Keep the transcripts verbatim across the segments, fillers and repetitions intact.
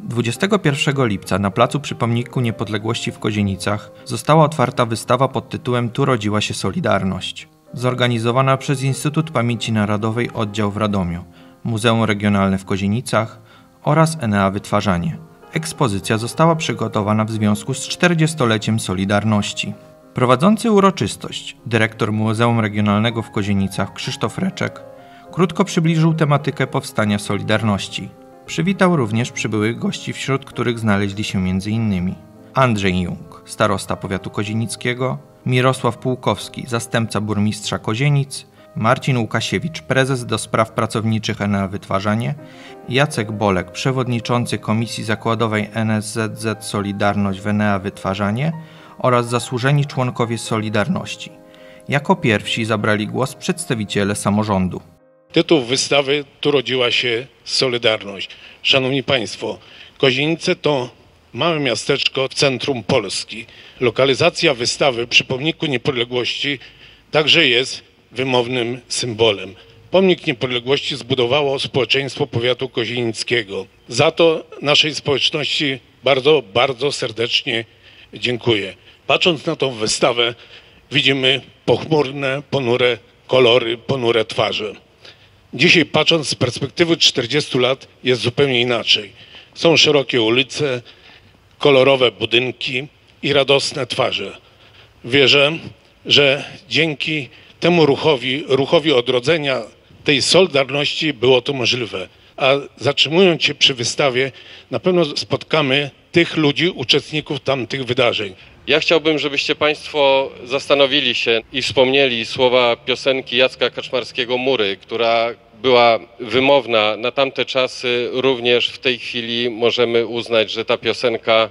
dwudziestego pierwszego lipca na placu przy Pomniku Niepodległości w Kozienicach została otwarta wystawa pod tytułem Tu rodziła się Solidarność, zorganizowana przez Instytut Pamięci Narodowej Oddział w Radomiu, Muzeum Regionalne w Kozienicach oraz Enea Wytwarzanie. Ekspozycja została przygotowana w związku z czterdziestoleciem Solidarności. Prowadzący uroczystość, dyrektor Muzeum Regionalnego w Kozienicach Krzysztof Reczek, krótko przybliżył tematykę powstania Solidarności. Przywitał również przybyłych gości, wśród których znaleźli się między innymi Andrzej Jung, starosta powiatu kozienickiego, Mirosław Pułkowski, zastępca burmistrza Kozienic, Marcin Łukasiewicz, prezes do spraw pracowniczych Enea Wytwarzanie, Jacek Bolek, przewodniczący Komisji Zakładowej N S Z Z Solidarność w Enea Wytwarzanie oraz zasłużeni członkowie Solidarności. Jako pierwsi zabrali głos przedstawiciele samorządu. Tytuł wystawy Tu rodziła się Solidarność. Szanowni Państwo, Kozienice to małe miasteczko w centrum Polski. Lokalizacja wystawy przy Pomniku Niepodległości także jest wymownym symbolem. Pomnik Niepodległości zbudowało społeczeństwo powiatu kozienickiego. Za to naszej społeczności bardzo, bardzo serdecznie dziękuję. Patrząc na tą wystawę, widzimy pochmurne, ponure kolory, ponure twarze. Dzisiaj, patrząc z perspektywy czterdziestu lat, jest zupełnie inaczej. Są szerokie ulice, kolorowe budynki i radosne twarze. Wierzę, że dzięki temu ruchowi, ruchowi odrodzenia tej Solidarności było to możliwe. A zatrzymując się przy wystawie, na pewno spotkamy tych ludzi, uczestników tamtych wydarzeń. Ja chciałbym, żebyście Państwo zastanowili się i wspomnieli słowa piosenki Jacka Kaczmarskiego „Mury”, która była wymowna na tamte czasy. Również w tej chwili możemy uznać, że ta piosenka,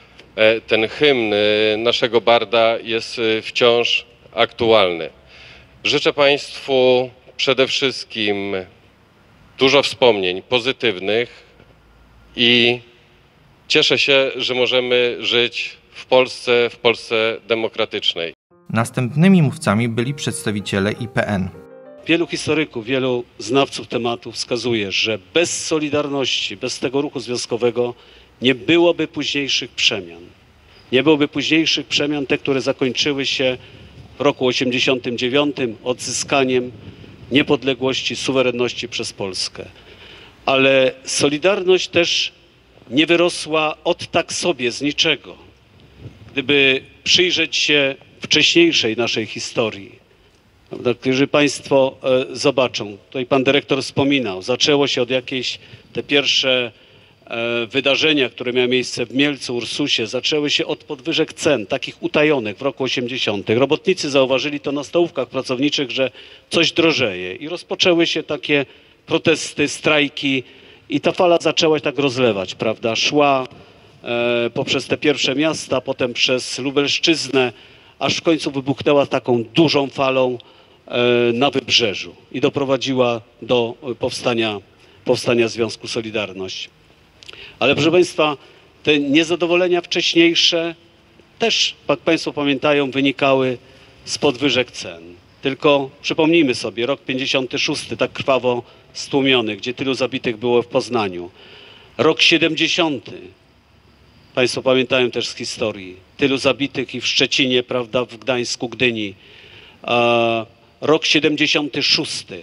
ten hymn naszego barda jest wciąż aktualny. Życzę Państwu przede wszystkim dużo wspomnień pozytywnych i cieszę się, że możemy żyć w Polsce, w Polsce demokratycznej. Następnymi mówcami byli przedstawiciele I P N. Wielu historyków, wielu znawców tematu wskazuje, że bez Solidarności, bez tego ruchu związkowego nie byłoby późniejszych przemian. Nie byłoby późniejszych przemian, te, które zakończyły się w roku osiemdziesiątym dziewiątym odzyskaniem niepodległości, suwerenności przez Polskę. Ale Solidarność też nie wyrosła od tak sobie z niczego. Gdyby przyjrzeć się wcześniejszej naszej historii, jeżeli Państwo e, zobaczą, tutaj Pan Dyrektor wspominał, zaczęło się od jakiejś, te pierwsze e, wydarzenia, które miały miejsce w Mielcu, Ursusie, zaczęły się od podwyżek cen, takich utajonych w roku osiemdziesiątym. Robotnicy zauważyli to na stołówkach pracowniczych, że coś drożeje i rozpoczęły się takie protesty, strajki i ta fala zaczęła się tak rozlewać, prawda, szła e, poprzez te pierwsze miasta, potem przez Lubelszczyznę, aż w końcu wybuchnęła taką dużą falą na Wybrzeżu i doprowadziła do powstania, powstania Związku Solidarność. Ale proszę Państwa, te niezadowolenia wcześniejsze też, jak Państwo pamiętają, wynikały z podwyżek cen. Tylko przypomnijmy sobie, rok pięćdziesiąty szósty, tak krwawo stłumiony, gdzie tylu zabitych było w Poznaniu. Rok siedemdziesiąty, Państwo pamiętają też z historii, tylu zabitych i w Szczecinie, prawda, w Gdańsku, Gdyni. A rok siedemdziesiąty szósty,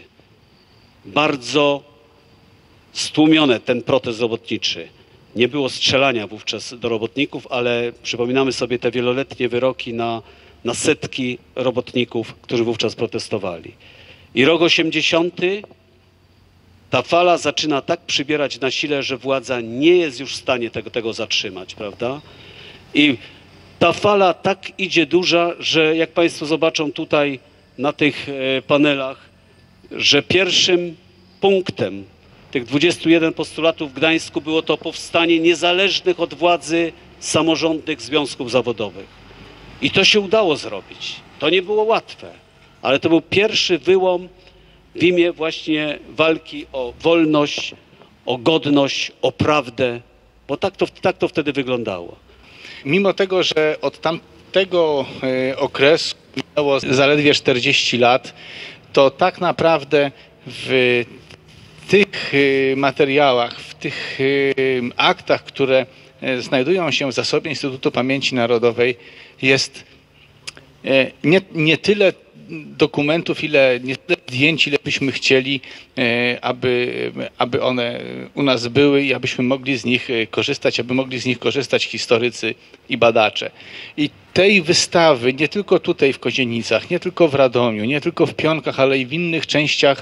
bardzo stłumiony ten protest robotniczy. Nie było strzelania wówczas do robotników, ale przypominamy sobie te wieloletnie wyroki na, na setki robotników, którzy wówczas protestowali. I rok osiemdziesiąty, ta fala zaczyna tak przybierać na sile, że władza nie jest już w stanie tego, tego zatrzymać, prawda? I ta fala tak idzie duża, że jak Państwo zobaczą tutaj na tych panelach, że pierwszym punktem tych dwudziestu jeden postulatów w Gdańsku było to powstanie niezależnych od władzy samorządnych związków zawodowych. I to się udało zrobić. To nie było łatwe, ale to był pierwszy wyłom w imię właśnie walki o wolność, o godność, o prawdę, bo tak to, tak to wtedy wyglądało. Mimo tego, że od tamtego okresu minęło zaledwie czterdzieści lat, to tak naprawdę w tych materiałach, w tych aktach, które znajdują się w zasobie Instytutu Pamięci Narodowej, jest nie, nie tyle dokumentów, ile nie tyle zdjęć, ile byśmy chcieli, aby, aby one u nas były i abyśmy mogli z nich korzystać, aby mogli z nich korzystać historycy i badacze. I tej wystawy nie tylko tutaj w Kozienicach, nie tylko w Radomiu, nie tylko w Pionkach, ale i w innych częściach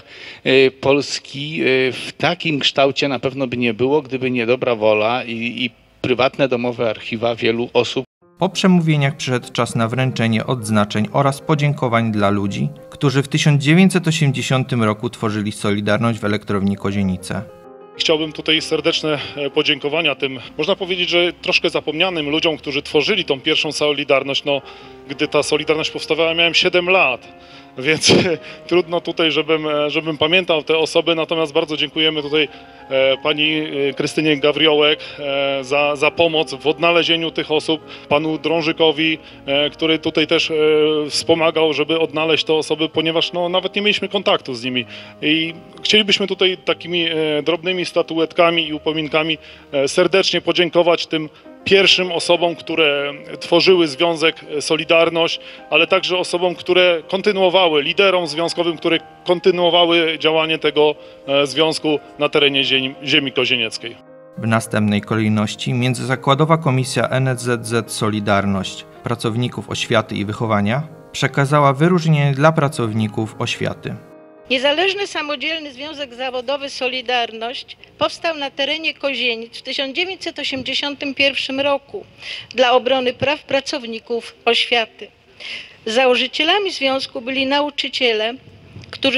Polski w takim kształcie na pewno by nie było, gdyby nie dobra wola i, i prywatne domowe archiwa wielu osób. Po przemówieniach przyszedł czas na wręczenie odznaczeń oraz podziękowań dla ludzi, którzy w tysiąc dziewięćset osiemdziesiątym roku tworzyli Solidarność w Elektrowni Kozienice. Chciałbym tutaj serdeczne podziękowania tym, można powiedzieć, że troszkę zapomnianym ludziom, którzy tworzyli tą pierwszą Solidarność. No, gdy ta Solidarność powstawała, miałem siedem lat, więc trudno tutaj, żebym, żebym pamiętał te osoby. Natomiast bardzo dziękujemy tutaj pani Krystynie Gawriołek za, za pomoc w odnalezieniu tych osób, panu Drążykowi, który tutaj też wspomagał, żeby odnaleźć te osoby, ponieważ no, nawet nie mieliśmy kontaktu z nimi. I chcielibyśmy tutaj takimi drobnymi statuetkami i upominkami serdecznie podziękować tym pierwszym osobom, które tworzyły Związek Solidarność, ale także osobom, które kontynuowały, liderom związkowym, które kontynuowały działanie tego związku na terenie ziemi, ziemi kozienieckiej. W następnej kolejności Międzyzakładowa Komisja N S Z Z Solidarność Pracowników Oświaty i Wychowania przekazała wyróżnienie dla pracowników oświaty. Niezależny Samodzielny Związek Zawodowy Solidarność powstał na terenie Kozienic w tysiąc dziewięćset osiemdziesiątym pierwszym roku dla obrony praw pracowników oświaty. Założycielami związku byli nauczyciele, którzy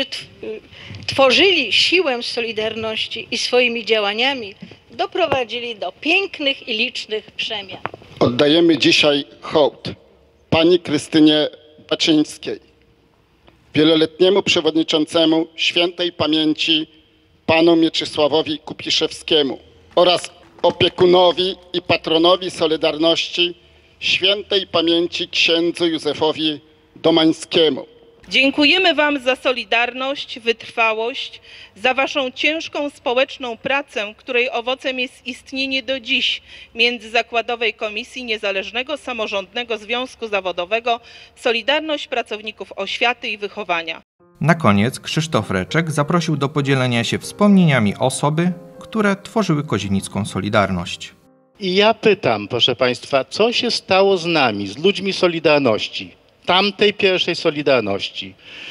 tworzyli siłę Solidarności i swoimi działaniami doprowadzili do pięknych i licznych przemian. Oddajemy dzisiaj hołd pani Krystynie Baczyńskiej, wieloletniemu przewodniczącemu świętej pamięci panu Mieczysławowi Kupiszewskiemu oraz opiekunowi i patronowi Solidarności świętej pamięci księdzu Józefowi Domańskiemu. Dziękujemy Wam za solidarność, wytrwałość, za Waszą ciężką społeczną pracę, której owocem jest istnienie do dziś Międzyzakładowej Komisji Niezależnego Samorządnego Związku Zawodowego Solidarność Pracowników Oświaty i Wychowania. Na koniec Krzysztof Reczek zaprosił do podzielenia się wspomnieniami osoby, które tworzyły kozienicką Solidarność. I ja pytam, proszę Państwa, co się stało z nami, z ludźmi Solidarności? Tamtej pierwszej Solidarności.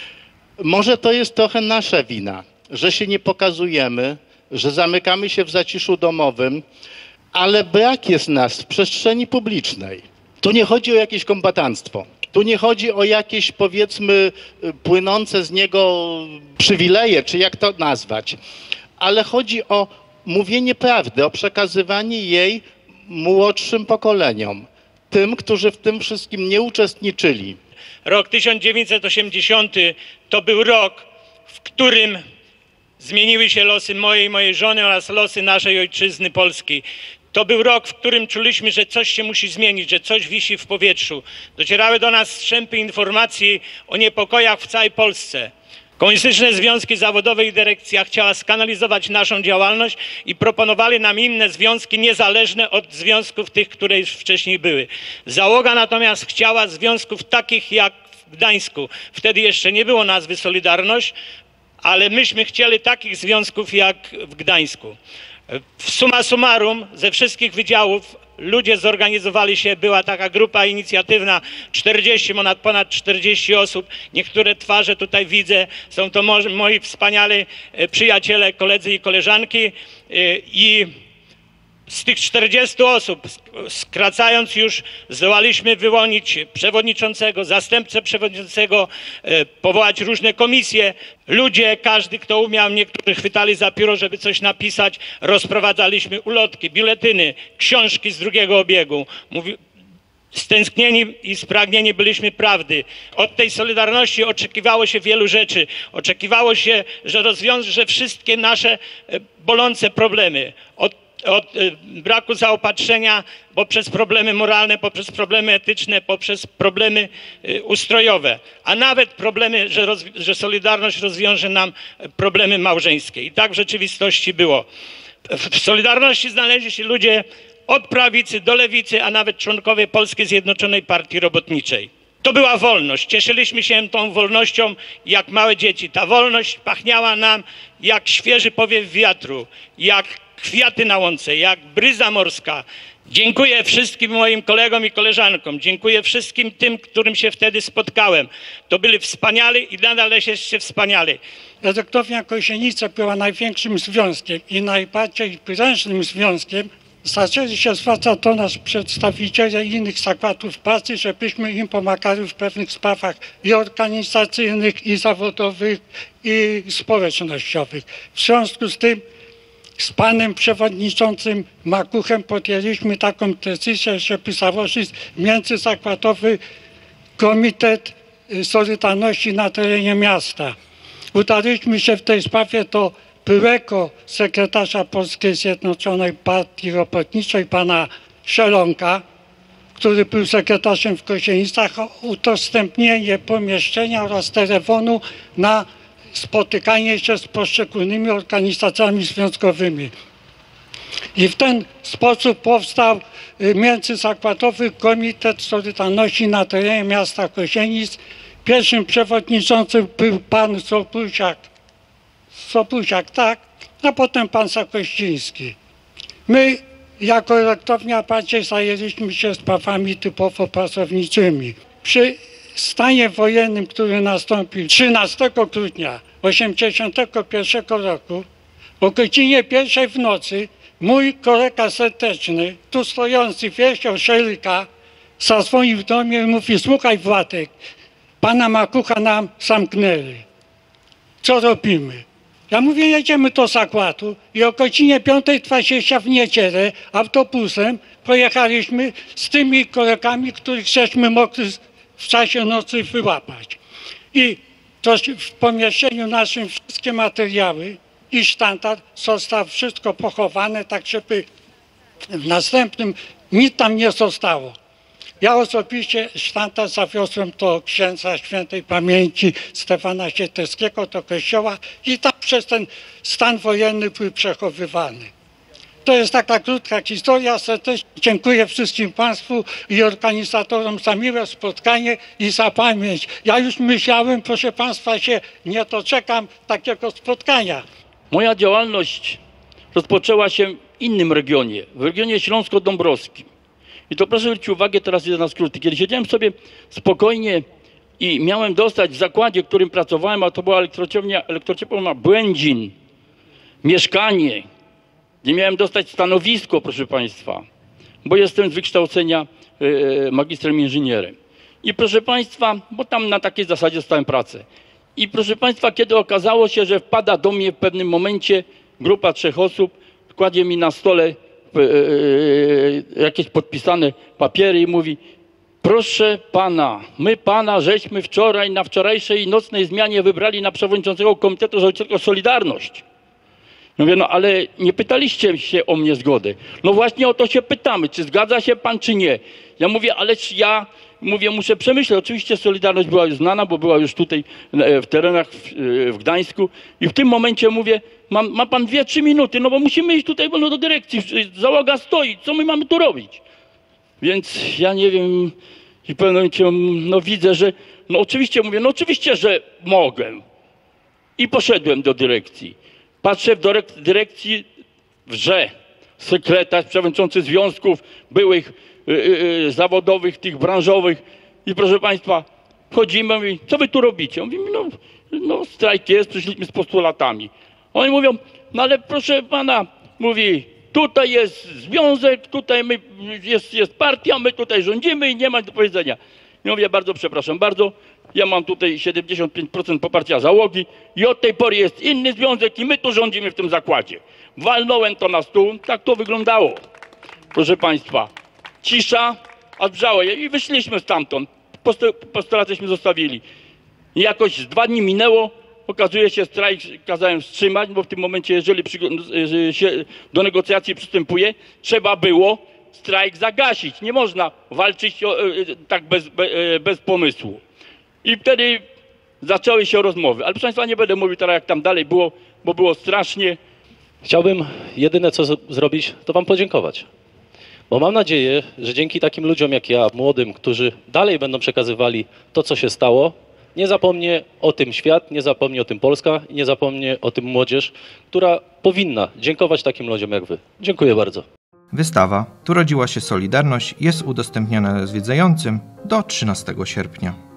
Może to jest trochę nasza wina, że się nie pokazujemy, że zamykamy się w zaciszu domowym, ale brak jest nas w przestrzeni publicznej. Tu nie chodzi o jakieś kombatanstwo. Tu nie chodzi o jakieś, powiedzmy, płynące z niego przywileje, czy jak to nazwać, ale chodzi o mówienie prawdy, o przekazywanie jej młodszym pokoleniom, tym, którzy w tym wszystkim nie uczestniczyli. Rok tysiąc dziewięćset osiemdziesiąty to był rok, w którym zmieniły się losy mojej, mojej żony oraz losy naszej ojczyzny Polski. To był rok, w którym czuliśmy, że coś się musi zmienić, że coś wisi w powietrzu. Docierały do nas strzępy informacji o niepokojach w całej Polsce. Komunistyczne związki zawodowe i dyrekcja chciała skanalizować naszą działalność i proponowali nam inne związki niezależne od związków tych, które już wcześniej były. Załoga natomiast chciała związków takich jak w Gdańsku. Wtedy jeszcze nie było nazwy Solidarność, ale myśmy chcieli takich związków jak w Gdańsku. W summa summarum ze wszystkich wydziałów ludzie zorganizowali się, była taka grupa inicjatywna, czterdzieści, ponad, ponad czterdzieści osób. Niektóre twarze tutaj widzę, są to moi wspaniali przyjaciele, koledzy i koleżanki. I z tych czterdziestu osób, skracając już, zdołaliśmy wyłonić przewodniczącego, zastępcę przewodniczącego, powołać różne komisje. Ludzie, każdy kto umiał, niektórzy chwytali za pióro, żeby coś napisać. Rozprowadzaliśmy ulotki, biuletyny, książki z drugiego obiegu. Mówi... Stęsknieni i spragnieni byliśmy prawdy. Od tej Solidarności oczekiwało się wielu rzeczy. Oczekiwało się, że rozwiąże wszystkie nasze bolące problemy. Od od braku zaopatrzenia poprzez problemy moralne, poprzez problemy etyczne, poprzez problemy ustrojowe, a nawet problemy, że, roz, że Solidarność rozwiąże nam problemy małżeńskie. I tak w rzeczywistości było. W Solidarności znaleźli się ludzie od prawicy do lewicy, a nawet członkowie Polskiej Zjednoczonej Partii Robotniczej. To była wolność. Cieszyliśmy się tą wolnością jak małe dzieci. Ta wolność pachniała nam jak świeży powiew wiatru, jak kwiaty na łące, jak bryza morska. Dziękuję wszystkim moim kolegom i koleżankom. Dziękuję wszystkim tym, którym się wtedy spotkałem. To byli wspaniali i nadal jesteście wspaniali. Elektrownia Kozienice była największym związkiem i najbardziej prężnym związkiem. Zaczęli się zwracać do nas przedstawiciele innych zakładów pracy, żebyśmy im pomagali w pewnych sprawach i organizacyjnych, i zawodowych, i społecznościowych. W związku z tym z panem przewodniczącym Makuchem podjęliśmy taką decyzję, żeby założyć międzyzakładowy Komitet Solidarności na terenie miasta. Udaliśmy się w tej sprawie do byłego sekretarza Polskiej Zjednoczonej Partii Robotniczej, pana Szelonka, który był sekretarzem w Kozienicach, o udostępnienie pomieszczenia oraz telefonu na spotykanie się z poszczególnymi organizacjami związkowymi. I w ten sposób powstał Międzyzakładowy Komitet Solidarności na terenie miasta Kozienic. Pierwszym przewodniczącym był pan Sobuziak, Sobuziak, tak, a potem pan Sakościński. My jako elektrownia bardziej zajęliśmy się sprawami typowo pracowniczymi. Przy stanie wojennym, który nastąpił trzynastego grudnia tysiąc dziewięćset osiemdziesiątego pierwszego roku, o godzinie pierwszej w nocy mój kolega serdeczny, tu stojący Wiesio Szelika, zadzwonił do mnie i mówi: słuchaj Władek, pana Makucha nam zamknęli. Co robimy? Ja mówię, jedziemy do zakładu i o godzinie piątej dwadzieścia w niedzielę autobusem pojechaliśmy z tymi kolegami, których żeśmy mogli w czasie nocy wyłapać. I to w pomieszczeniu naszym wszystkie materiały i sztandar zostało wszystko pochowane, tak żeby w następnym nic tam nie zostało. Ja osobiście sztandar zawiozłem do księdza świętej pamięci Stefana Sieteckiego do kościoła i tam przez ten stan wojenny był przechowywany. To jest taka krótka historia. Serdecznie dziękuję wszystkim Państwu i organizatorom za miłe spotkanie i za pamięć. Ja już myślałem, proszę Państwa, się nie doczekam takiego spotkania. Moja działalność rozpoczęła się w innym regionie, w regionie śląsko-dąbrowskim. I to proszę zwrócić uwagę, teraz idę na skróty. Kiedy siedziałem sobie spokojnie i miałem dostać w zakładzie, w którym pracowałem, a to była elektrociepłownia, elektrociepłownia Błędzin, mieszkanie, gdzie miałem dostać stanowisko, proszę Państwa, bo jestem z wykształcenia y, magistrem inżynierem. I proszę Państwa, bo tam na takiej zasadzie dostałem pracę. I proszę Państwa, kiedy okazało się, że wpada do mnie w pewnym momencie grupa trzech osób, kładzie mi na stole y, y, jakieś podpisane papiery i mówi: proszę Pana, my Pana żeśmy wczoraj na wczorajszej nocnej zmianie wybrali na przewodniczącego Komitetu Żołnierskiego Solidarność. Mówię, no ale nie pytaliście się o mnie zgodę. No właśnie o to się pytamy, czy zgadza się pan, czy nie. Ja mówię, ale ja mówię, muszę przemyśleć. Oczywiście Solidarność była już znana, bo była już tutaj w terenach w, w Gdańsku. I w tym momencie mówię, ma, ma pan dwie, trzy minuty, no bo musimy iść tutaj no, do dyrekcji. Załoga stoi, co my mamy tu robić? Więc ja nie wiem, i w pewnym momencie no, widzę, że no oczywiście mówię, no oczywiście, że mogę. I poszedłem do dyrekcji. Patrzę w dyrekcji, wrze sekretarz, przewodniczący związków byłych yy, yy, zawodowych, tych branżowych. I proszę Państwa, chodzimy, mówi, co wy tu robicie? Mówimy, no, no strajk jest, przyszliśmy z postulatami. Oni mówią, no ale proszę Pana, mówi, tutaj jest związek, tutaj my, jest, jest partia, my tutaj rządzimy i nie ma do powiedzenia. I mówię, bardzo przepraszam, bardzo. Ja mam tutaj siedemdziesiąt pięć procent poparcia załogi i od tej pory jest inny związek i my tu rządzimy w tym zakładzie. Walnąłem to na stół, tak to wyglądało. Proszę Państwa, cisza, aż wrzało je i wyszliśmy stamtąd. Postulatyśmy zostawili. I jakoś z dwa dni minęło, okazuje się, strajk kazałem wstrzymać, bo w tym momencie, jeżeli się do negocjacji przystępuje, trzeba było strajk zagasić. Nie można walczyć o, tak bez, bez pomysłu. I wtedy zaczęły się rozmowy. Ale proszę Państwa, nie będę mówił teraz, jak tam dalej było, bo było strasznie. Chciałbym jedyne co z- zrobić, to Wam podziękować. Bo mam nadzieję, że dzięki takim ludziom jak ja, młodym, którzy dalej będą przekazywali to, co się stało, nie zapomnie o tym świat, nie zapomnie o tym Polska i nie zapomnie o tym młodzież, która powinna dziękować takim ludziom jak Wy. Dziękuję bardzo. Wystawa Tu rodziła się Solidarność jest udostępniana zwiedzającym do trzynastego sierpnia.